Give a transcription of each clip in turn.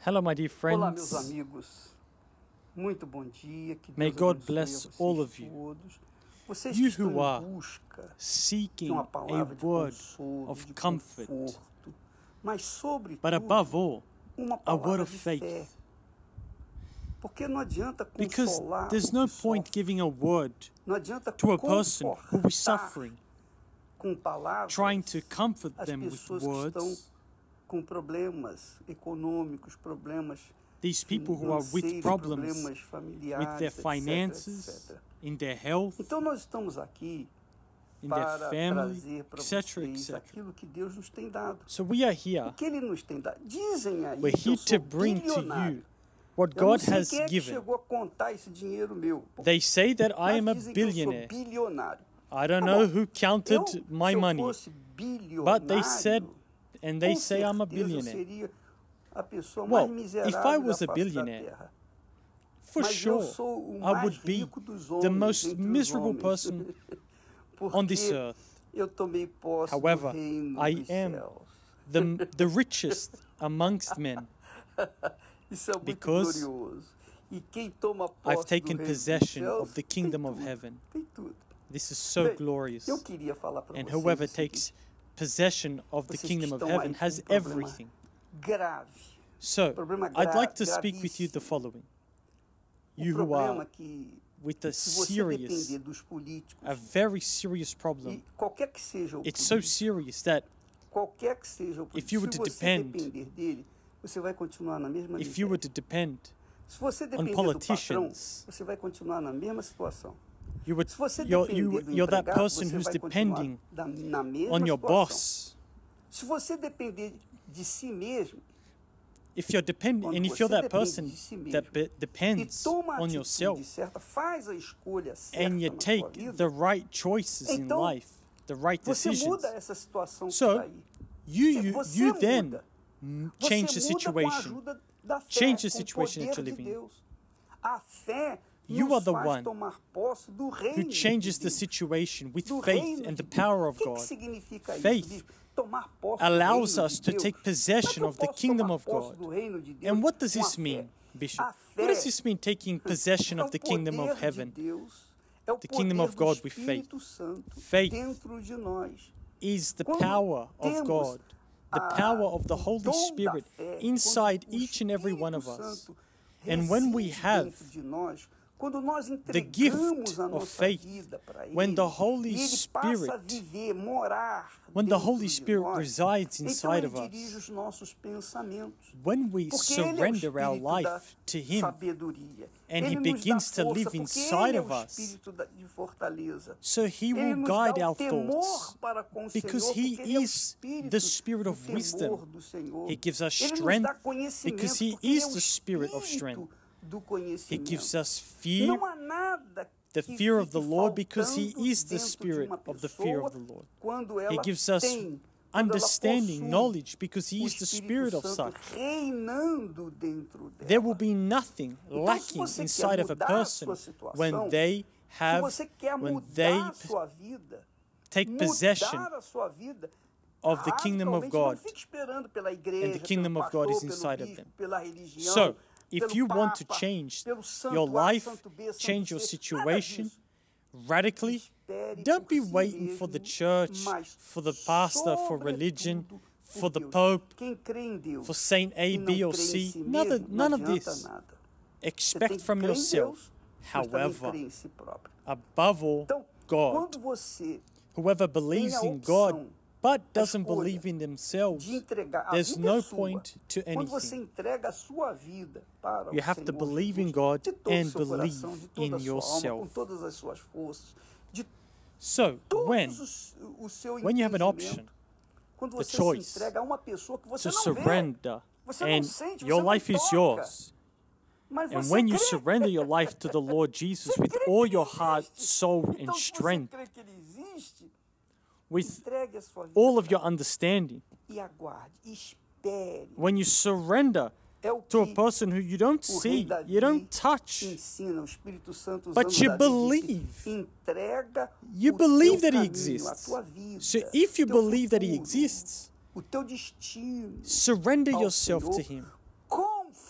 Hello, my dear Olá, meus friends. amigos. Muito bom dia. Que May Deus God abençoe bless a vocês all of you. todos. Vocês que You estão who em are busca de seeking uma a palavra de word consolo, of de comfort, conforto, mas but sobretudo above all, uma a word palavra of de fé. faith. Porque não adianta Because consolar there's o no que point sofre. giving a word Não adianta to a person who confortar is suffering, com palavras trying to comfort as them with pessoas que estão words. com problemas econômicos, problemas These people who are with financeiros, problems problemas with familiares, their etc, finances, etc. in their health, Então nós estamos aqui in their para family, trazer para etc., vocês etc. aquilo que Deus nos tem dado. So we are here. O que Ele nos tem dado. Dizem aí We're que eu here to sou bring to bilionário. you what Eu não God sei has quem é que given. chegou a contar esse dinheiro meu. They say that I am Mas a dizem que eu sou billionaire. bilionário. I don't Tá know bom. who counted my Se eu money, fosse bilionário, but they said, and they com say I'm a certeza eu billionaire. seria a pessoa Well, mais if miserável I was da a face da billionaire, terra. For Mas sure, eu sou o I mais would be rico dos the homens most entre os miserable homens. person Porque on this earth. eu tomei posse However, do reino I dos am céus. the richest amongst men. Isso é muito because glorioso. E quem toma posse I've do taken reino dos possession céus, of the tem kingdom of tudo, heaven. tem tudo. This is so Bem, glorious. eu queria falar para And vocês whoever o seguinte, takes possession of the vocês que kingdom of estão heaven aí com has problema everything. grave. So, Problema I'd like to speak with you gravíssimo. the following. O You who problema are que, with a se você serious, depender dos políticos, a very serious problem. e qualquer que seja o It's so político, serious that qualquer que seja o if you were político, to se você depend- depender dele, você vai continuar na mesma if you were miséria. to depend, Se você depender do politicians, patrão, você vai continuar na mesma situação. you would, Se você you're, depender do you're that empregado, person você who's vai continuar depending na mesma on your situação. boss. Se você depender de si mesmo If you're depending, Quando and if you're você that depende person de si mesmo that e depends toma a on atitude yourself, certa, faz a escolha certa and you na sua take vida, the right choices in Então, life, the right você decisions, muda essa situação que So, está aí. Você you then muda. change the Você muda com a situation. ajuda da fé, Change the com o situation that poder you're de living in. Deus. A fé You nos are the faz one tomar posse do reino who changes de the Deus, situation with do faith reino and de the Deus. power of O que God. significa Faith isso, bispo? Tomar posse allows do reino us de to Deus. take Como é possession que eu of the posso kingdom tomar of posse God. do reino de Deus And what does com a this fé? mean, Bishop? A What fé does this mean, taking possession é of o the kingdom of poder de heaven? Deus, é o The kingdom poder of God do with faith. Espírito Santo Faith dentro de nós. Is the Quando power of temos God, the power of the o Holy dom da Spirit fé, inside quando o each and every one of Espírito us. Santo And when we reside have dentro de nós, quando nós the gift entregamos a of nossa faith, vida para Ele, when the Holy e Ele passa a Spirit- viver, morar when the dentro Holy de Spirit nós, resides então inside Ele of us, dirige os nossos pensamentos. when we Porque Ele é o surrender our Espírito da life to Him, sabedoria. and Ele He nos begins dá to força, live porque inside Ele é of o us, Espírito de fortaleza. so He Ele will nos guide dá o our temor thoughts, para com o because Senhor, He porque Ele é o is Espírito the Spirit do of temor wisdom. do Senhor. He gives us Ele nos strength, dá conhecimento, because He porque Ele is é o the Spirit of Espírito strength. do He conhecimento. gives us fear, Não há nada the que fear of fique the Lord, because He faltando is the dentro de Spirit uma of the fear of the pessoa Lord. quando He ela gives us tem, quando ela understanding, possui knowledge, because He o is the Espírito Spirit of Santo such. reinando dentro dela. There will be nothing Então, se lacking você quer inside of a mudar a person sua situação, when they se have, você quer when mudar they a sua vida, take possession mudar a sua vida of the kingdom of radicalmente, God, não fique esperando pela igreja, and the kingdom pelo of God is pastor, inside pelo of them. bispo, pela religião, So, if pelo you want to Papa, change pelo Santo your A, life, Santo B, Santo change your C, situation nada disso. radically, Espere don't be por si waiting for the mesmo, church, mas for the pastor, for religion, sobretudo por for the Deus. Pope, Quem crê em Deus for Saint A, e não B, or crê em C. si None mesmo, of não adianta this. nada. Você Expect tem que from crer em yourself. Deus, mas também However, crer em si próprio. above all, Então, God. quando você Whoever believes in God but doesn't escolha believe in themselves, de entregar, a there's vida no é sua. point to Quando você anything. entrega a sua vida para You o have to Senhor believe in Jesus, God de todo o and seu coração, believe de toda in a sua alma, com yourself. todas as suas forças, de So, todo when o seu when you have an entendimento. option Quando the você choice se entrega a uma pessoa que você to não vê, surrender, você não and sente, your você não life is toca, yours, mas and você when you crê. surrender your life to the Lord Jesus Você with crê que all ele your heart, existe. soul, Então, and se você strength, crê que ele existe, with entregue a sua vida all of para your understanding, ele e aguarde, espere. when you surrender É o to a que person who you don't o rei see, Davi you don't touch, ensina, o Espírito Santo but usando you Davi, believe. disse, entrega You o believe teu that He caminho, exists. a tua vida, So if you teu believe that He futuro, exists, o teu destino surrender ao yourself to Senhor Him com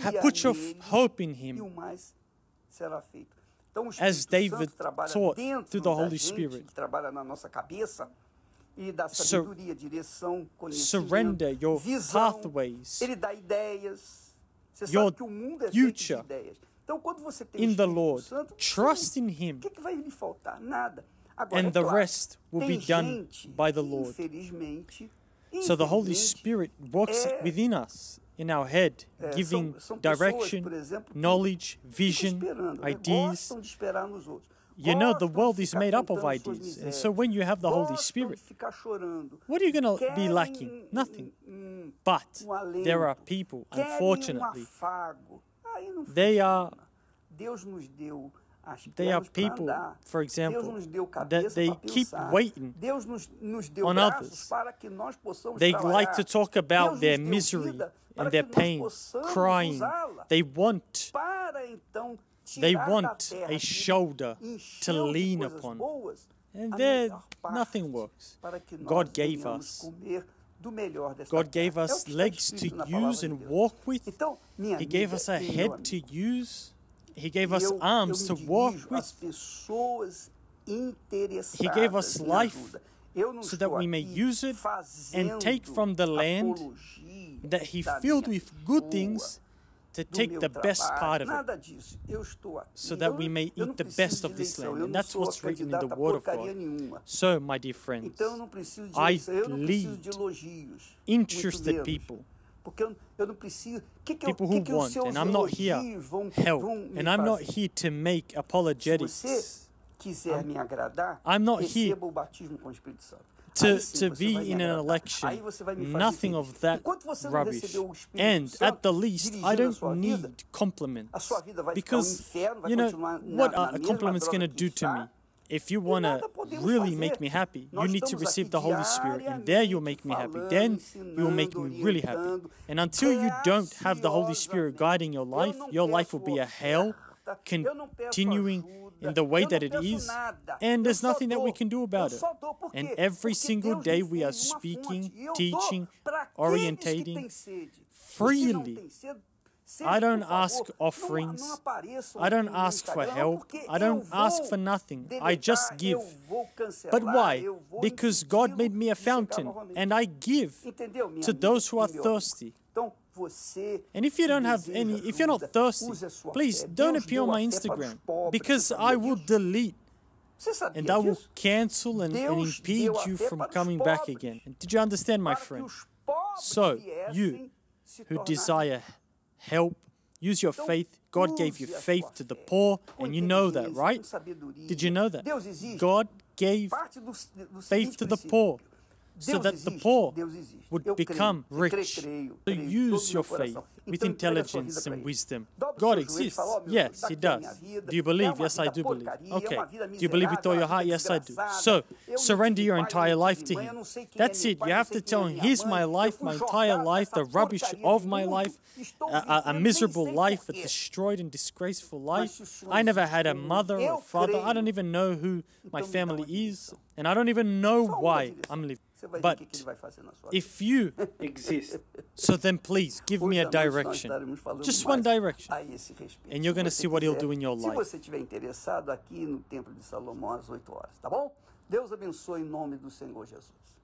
put your nele, hope in e o Him, mais será feito. Então, o as Espírito David Santo trabalha taught dentro through the da Holy gente, Spirit. que trabalha na nossa cabeça, e dá sabedoria, direção, conhecimento, Surrender your visão. pathways, Ele dá ideias. Você your sabe que o mundo é feito de future ideias. Então, quando você tem o in the Espírito Lord. Santo, Trust in Him, o que vai lhe faltar? Nada. Agora, and é the claro, rest will be tem done gente by the que, Lord. infelizmente, So the Holy infelizmente, Spirit works é- within us, in our head, giving são pessoas, direction, por exemplo, que knowledge, ficam vision, esperando, né? ideas. Gostam de esperar nos outros. You know, the Gostam de world is ficar made up of contando suas ideas. And misérias. so when you have the Holy Gostam Spirit, de ficar chorando. what are you going to be Querem lacking? Nothing. um But alento. there are people, Querem unfortunately, afago. Aí não they funciona. are Deus nos deu as they are pernas para people, andar. for Deus example, nos deu that cabeça they para keep pensar. waiting Deus nos deu on braços others. para que nós possamos They trabalhar. like to talk about Deus their nos deu misery vida and para their que nós pain, possamos crying. usá-la. They want Para então They tirar da want terra a aquilo, shoulder to enchê-lo de lean coisas upon. boas, And a there, melhor parte, nothing works. para que nós God gave venhamos us. comer do melhor desta God terra. gave É o us que está legs to escrito na palavra use de and Deus. walk with. Então, minha He gave amiga us a e meu head amigo, to use. He gave us eu arms me to walk dirijo às with pessoas interessadas He gave us em life ajuda. Eu não so that estou we may aqui use it and take fazendo from the land apologia that He da filled minha with good pessoa, things to do take meu the best trabalho, part of it, nada disso. Eu estou aqui. so that we may eu não eat the preciso best de of this eleição, land. eu And não that's sou what's written in the candidata a Word of porcaria God. nenhuma. So, my dear friends, Então eu não preciso de I eleição, eu não preciso de lead elogios. interested muito menos. people, Porque eu não preciso. people who que os want, seus and I'm not here elogios vão help, me and I'm not fazer? here to make Se você apologetics quiser me agradar, I'm not here receba o batismo com o Espírito Santo. to, Aí sim to você be vai me in an agradar. election. Aí você vai me fazer Nothing feliz. of that Enquanto você não rubbish. recebeu o Espírito And Santo at the least, I dirigindo a don't sua vida, need compliments. a sua vida vai Because, ficar um inferno, vai you know, continuar what na are mesma compliments droga going to que do to me? está. If you E want nada to podemos really fazer. make me happy, you Nós need to estamos receive aqui the Holy Spirit, and there you'll make me happy. falando, Then you will make me really happy. orientando, And until you don't have the Holy Spirit graciosamente. guiding your life, Eu não your life will peço be a hell, oferta, eu não peço continuing ajuda, in the way eu that não it peço is, nada. and Eu there's só nothing that we dou. can do about Eu it. só dou por And quê? every Porque single Deus day me we are fez uma speaking, fonte, e eu teaching, dou pra aqueles que orientating têm sede. Os que não freely. têm sede, I don't por favor, ask offerings. não apareçam I don't aqui no ask for Instagram, help. porque I don't eu ask vou for nothing. I deletar, just give. eu vou cancelar, But why? eu vou Because God impedi-lo made me a de chegar fountain, novamente. and I give Entendeu, minha to amiga those who e are meu amigo? thirsty. Então, você And if you que don't have deseja any, if you're not ajuda, thirsty, use a sua please fé. don't Deus appear on deu my até para os Instagram, pobres, because você I sabia will disso? delete Você sabia and I will disso? cancel and Deus impede deu you até from para os coming back pobres, again. And did you understand, my para que friend? os pobres So, viessem you se who tornarem desire help, use your Então, faith. God gave you use a faith sua to the fé, poor, com and you know that, inteligência, right? com sabedoria. Did you know that? Deus existe. God gave Parte do faith seguinte to the princípio. poor, so Deus that the existe, poor Deus existe. would Eu become creio, rich. creio, So creio, use todo your meu coração. faith with Então, entrega a sua intelligence vida pra and Ele. wisdom. Dobra o God seu joelho e exists. fala, "Ó, meu Deus, Yes, daqui He é a does. minha vida. Do you believe? É uma Yes, I vida do believe. porcaria, é Okay. uma vida Do you believe with all your heart? miserável, Yes, I do. desgraçada. So, Eu não surrender tive your pai, eu entire não life tive to mãe, eu Him. não sei quem é That's meu it. pai, You não have sei to quem é tell Him, minha here's mãe. my Eu life, fui my jogado entire life, nessa the rubbish porcaria of de my mundo. life, Estou a vivendo, nem miserable sei life, a por quê. destroyed and disgraceful Mas life. se o Senhor I never had a existe, mother or eu a father. I creio. don't even know who my Então me dá uma family is, direção. and I don't even know Só uma why direção. I'm living. Você vai ver o que But Ele vai fazer na sua vida. if you exist, so then please give me Hoje a à noite nós direction. estaremos falando Just mais one direction. a esse respeito. And you're Se gonna você see what He'll quiser, do in your se life. você estiver interessado aqui no Templo de Salomão às 8 horas, tá bom? Deus abençoe em nome do Senhor Jesus.